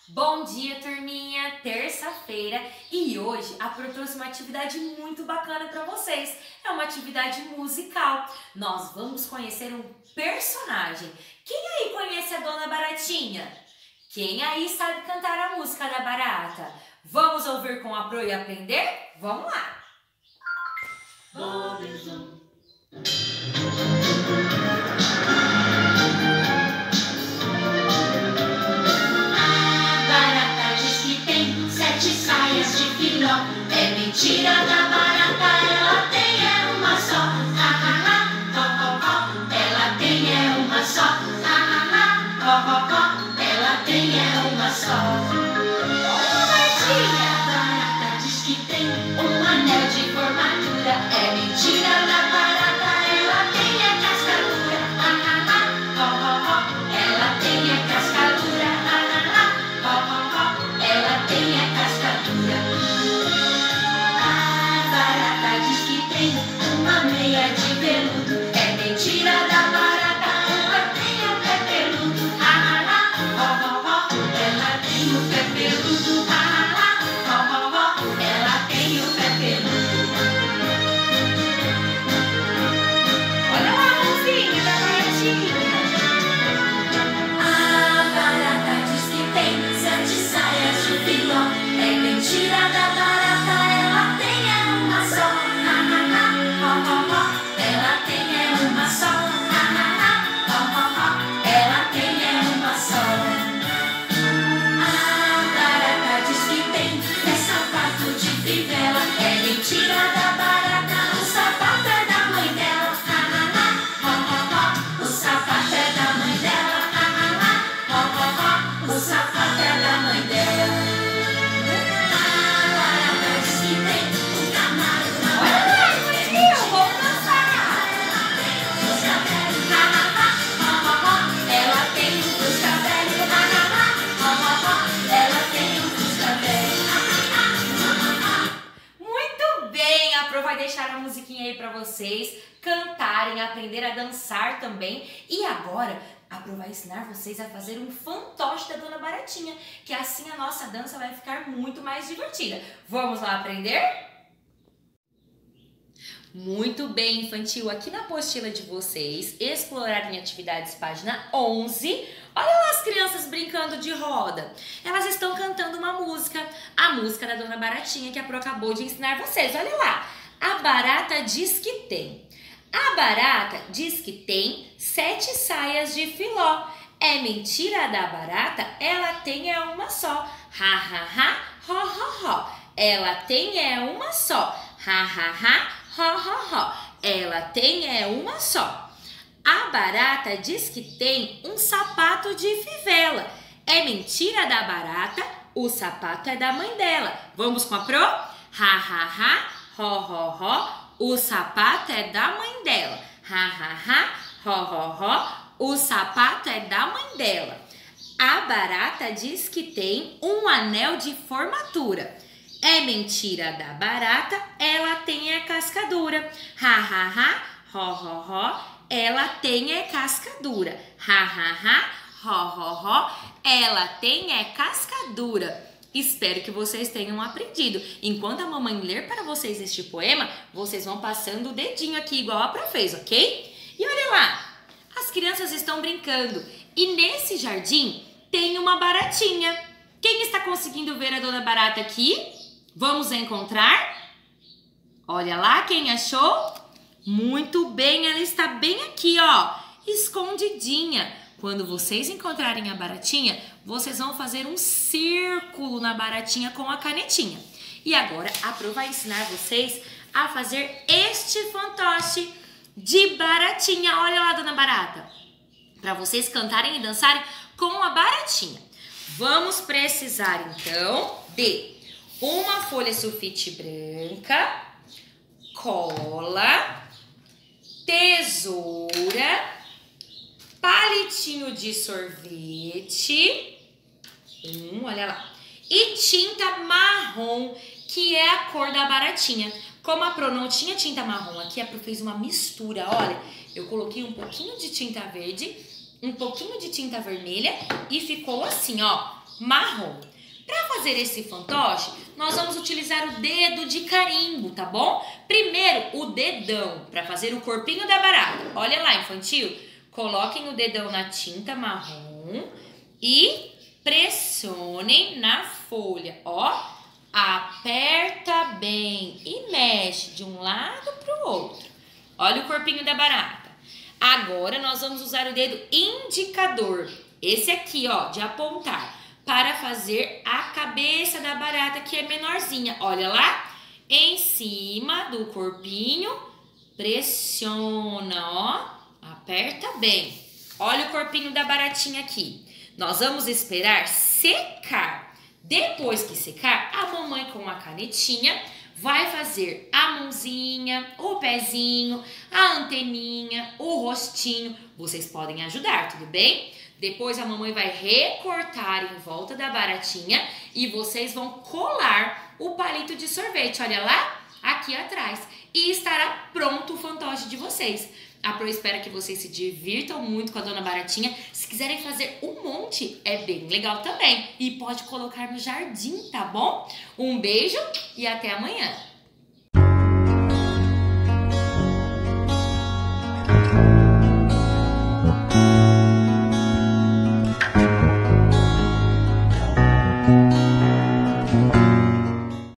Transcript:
Bom dia, turminha! Terça-feira e hoje a Pro trouxe uma atividade muito bacana para vocês. É uma atividade musical. Nós vamos conhecer um personagem. Quem aí conhece a Dona Baratinha? Quem aí sabe cantar a música da Barata? Vamos ouvir com a Pro e aprender? Vamos lá! É mentira da barata, ela tem é uma só. Ha ha ha, ho ho ho, ela tem é uma só. Ha ha ha, ho ho ho, ela tem é uma só. A barata diz que tem um anel de formatura. É mentira da barata, ela tem é cascadura. Ha ha ha, ho ho ho, ela tem é cascadura. Ha ha ha, ho ho ho, ela tem é cascadura. Uma meia de veludo. É mentira da barata, ela tem o pé peludo. Ha ha ha, ho ho ho, ela tem o pé peludo. Ha ha ha, ho ho ho, ela tem o pé peludo. Olha lá a mãozinha da Baratinha! A barata diz que tem 7 saias de filó. É mentira da barata, ela tem é uma só. Ela tem é uma só. Ha ha ha, ho ho ho, ela tem é uma só. A barata diz que tem 10 sapatos de fivela. É mentira da barata, o sapato é da mãe dela. Ha ha ha, ho ho ho, o sapato é da mãe dela. Ha ha ha, ho ho ho, o sapato é da mãe dela. A barata diz que tem um camarão na Olha lá, Infantil! Vamos dançar! Ela tem um Fusca velho, ha ha ha, ho ho ho, ela tem um Fusca velho, ha ha ha. Muito bem! A Pro vai deixar a musiquinha aí pra vocês cantarem, aprender a dançar também. E agora a Pro vai ensinar vocês a fazer um fantoche da Dona Baratinha, que assim a nossa dança vai ficar muito mais divertida. Vamos lá aprender? Muito bem, infantil. Aqui na apostila de vocês, Explorarem Atividades, página 11. Olha lá as crianças brincando de roda. Elas estão cantando uma música, a música da Dona Baratinha, que a Pro acabou de ensinar vocês. Olha lá. A barata diz que tem. A barata diz que tem 7 saias de filó. É mentira da barata, ela tem é uma só. Ha ha ha, ho ho ho. Ela tem é uma só. Ha ha ha. Ho, ho, ho. Ela tem é uma só. A barata diz que tem um sapato de fivela. É mentira da barata, o sapato é da mãe dela. Vamos com a Pro? Ha, ha, ha, ho, ho, ho. O sapato é da mãe dela. Ha, ha, ha, ho, ho, ho. O sapato é da mãe dela. A barata diz que tem um anel de formatura. É mentira da barata, ela tem é cascadura. Ha, ha, ha, ho, ho, ho, ela tem é cascadura. Ha, ha, ha, ho, ho, ho, ela tem é cascadura. Espero que vocês tenham aprendido. Enquanto a mamãe ler para vocês este poema, vocês vão passando o dedinho aqui, igual a Pro fez, ok? E olha lá, as crianças estão brincando. E nesse jardim tem uma baratinha. Quem está conseguindo ver a Dona Barata aqui? Vamos encontrar? Olha lá, quem achou? Muito bem, ela está bem aqui, ó, escondidinha. Quando vocês encontrarem a baratinha, vocês vão fazer um círculo na baratinha com a canetinha. E agora a Pro vai ensinar vocês a fazer este fantoche de baratinha. Olha lá, Dona Barata, para vocês cantarem e dançarem com a baratinha. Vamos precisar, então, de uma folha sulfite branca, cola, tesoura, palitinho de sorvete, olha lá, e tinta marrom, que é a cor da baratinha. Como a Pro não tinha tinta marrom aqui, a Pro fez uma mistura, olha, eu coloquei um pouquinho de tinta verde, um pouquinho de tinta vermelha e ficou assim, ó, marrom. Para fazer esse fantoche, nós vamos utilizar o dedo de carimbo, tá bom? Primeiro, o dedão, para fazer o corpinho da barata. Olha lá, infantil. Coloquem o dedão na tinta marrom e pressionem na folha, ó. Aperta bem e mexe de um lado para o outro. Olha o corpinho da barata. Agora, nós vamos usar o dedo indicador, esse aqui, ó, de apontar, para fazer a cabeça da barata, que é menorzinha. Olha lá, em cima do corpinho, pressiona, ó, aperta bem. Olha o corpinho da baratinha aqui. Nós vamos esperar secar. Depois que secar, a mamãe com a canetinha vai fazer a mãozinha, o pezinho, a anteninha, o rostinho. Vocês podem ajudar, tudo bem? Depois a mamãe vai recortar em volta da baratinha e vocês vão colar o palito de sorvete, olha lá, aqui atrás. E estará pronto o fantoche de vocês. A Pro espera que vocês se divirtam muito com a Dona Baratinha. Se quiserem fazer um monte, é bem legal também. E pode colocar no jardim, tá bom? Um beijo e até amanhã.